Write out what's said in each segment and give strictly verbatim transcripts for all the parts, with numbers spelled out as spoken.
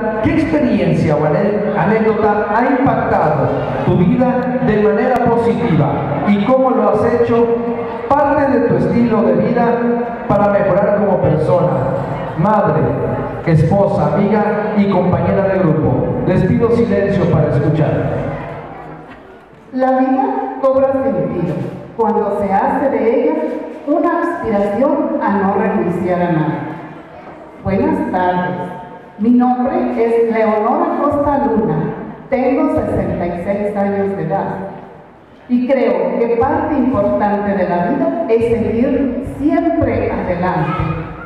preguntar qué experiencia o anécdota ha impactado tu vida de manera positiva y cómo lo has hecho parte de tu estilo de vida para mejorar como persona, madre, esposa, amiga y compañera de grupo. Les pido silencio para escuchar. La vida cobra sentido cuando se hace de ella una aspiración a no renunciar a nada. Buenas tardes, mi nombre es Leonora Costa Luna, tengo sesenta y seis años de edad y creo que parte importante de la vida es seguir siempre adelante.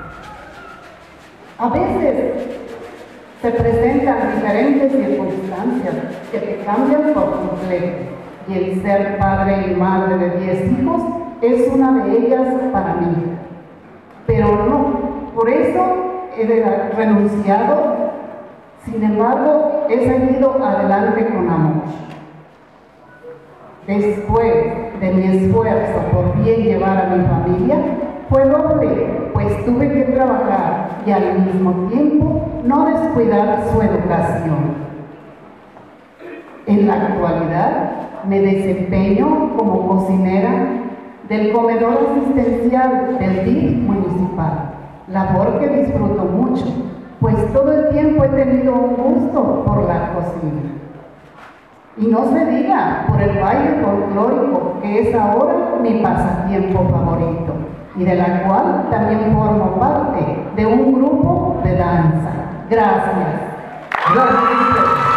A veces se presentan diferentes circunstancias que te cambian por completo y el ser padre y madre de diez hijos es una de ellas para mí. Pero no, por eso he renunciado, sin embargo, he seguido adelante con amor. Después de mi esfuerzo por bien llevar a mi familia, fue doble, pues tuve que trabajar y al mismo tiempo no descuidar su educación. En la actualidad me desempeño como cocinera del comedor asistencial del D I F municipal, labor que disfruto mucho, pues todo el tiempo he tenido un gusto por la cocina. Y no se diga por el baile folclórico, que es ahora mi pasatiempo favorito, y de la cual también formo parte de un grupo de danza. Gracias. Gracias.